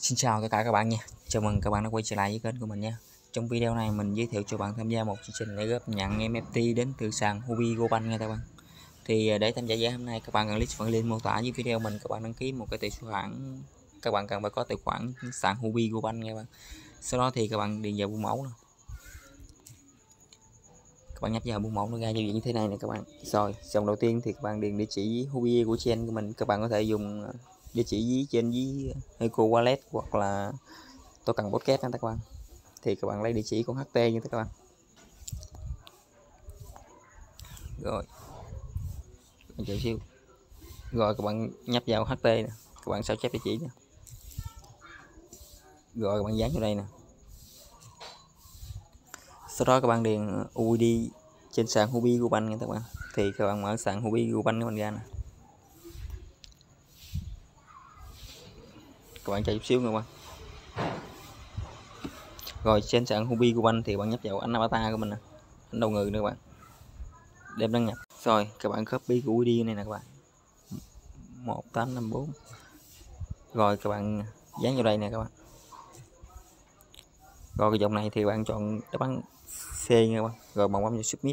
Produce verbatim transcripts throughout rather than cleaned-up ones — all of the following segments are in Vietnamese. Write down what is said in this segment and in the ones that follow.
Xin chào tất cả các bạn nha. Chào mừng các bạn đã quay trở lại với kênh của mình nha. Trong video này mình giới thiệu cho bạn tham gia một chương trình để góp nhận em ép tê đến từ sàn Huobi Gobank nha các bạn. Thì để tham gia giải hôm nay các bạn cần click phần link mô tả dưới video mình, các bạn đăng ký một cái tài khoản. Các bạn cần phải có tài khoản sàn Huobi Gobank nha các bạn. Sau đó thì các bạn điền vào bu mẫu này. Các bạn nhấp vào bu mẫu nó ra như thế này nè các bạn. Rồi, dòng đầu tiên thì các bạn điền địa chỉ Huobi của trên của mình. Các bạn có thể dùng địa chỉ dưới trên với Eco Wallet hoặc là token podcast nha các bạn. Thì các bạn lấy địa chỉ con hát tê như thế các bạn. Rồi chờ xíu. Rồi các bạn nhấp vào hát tê nè, các bạn sao chép địa chỉ nè. Rồi các bạn dán vào đây nè. Sau đó các bạn điền u i đê trên sàn Huobi Gobank nha các bạn. Thì các bạn mở sàn Huobi Gobank của mình ra nè. Các bạn chờ chút xíu nha các bạn. Rồi trên sàn Huobi Gobank thì bạn nhấp vào ảnh avatar của mình nè, ảnh đầu người nữa các bạn, đem đăng nhập. Rồi các bạn copy của u i đê này nè các bạn, một tám năm bốn. Rồi các bạn dán vào đây nè các bạn. Rồi cái dòng này thì bạn chọn đáp án C nha các bạn. Rồi bạn bấm vào submit.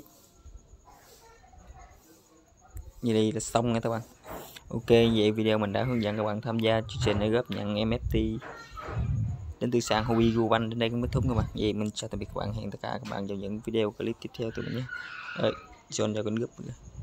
Như đây là xong nha các bạn. Ok, vậy video mình đã hướng dẫn các bạn tham gia chương trình để góp nhận em ép tê đến từ sàn Huobi Gobank đến đây cũng kết thúc các bạn. Vậy mình chào tạm biệt các bạn, hẹn tất cả các bạn vào những video clip tiếp theo từ mình nhé. Rồi, John cho kênh group.